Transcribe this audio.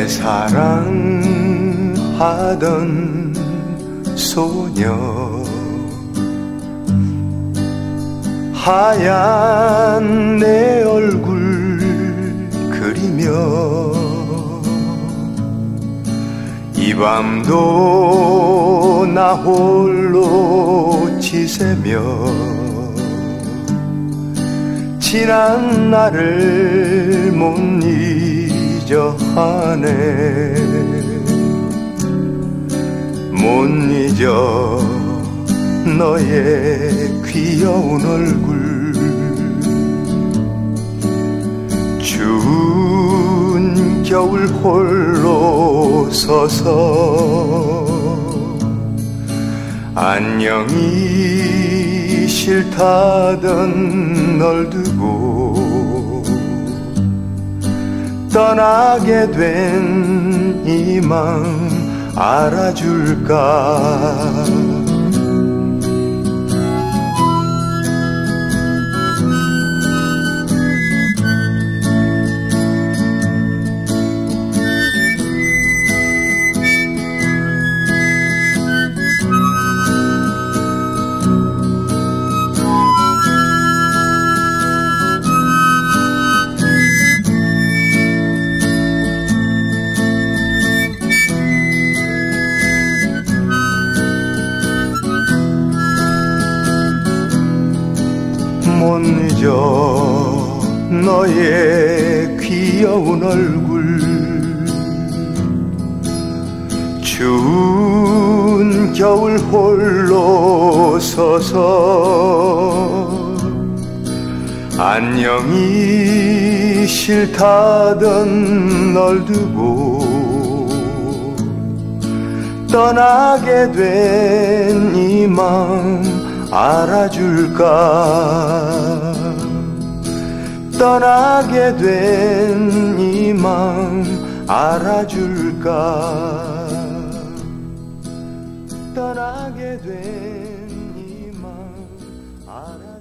내 사랑하던 소녀 하얀 내 얼굴 그리며 이 밤도 나 홀로 지새며 지난 날을 못 잊어 하네 못 잊어 너의 귀여운 얼굴 추운 겨울 홀로 서서 안녕이 싫다던 널 두고 떠나게 된 이 마음 알아줄까 못 잊어 너의 귀여운 얼굴 추운 겨울 홀로 서서 안녕이 싫다던 널 두고 떠나게 된 이 마음 알아줄까 떠나게 된 이 마음 알아줄까 떠나게 된 이 마음 알아줄까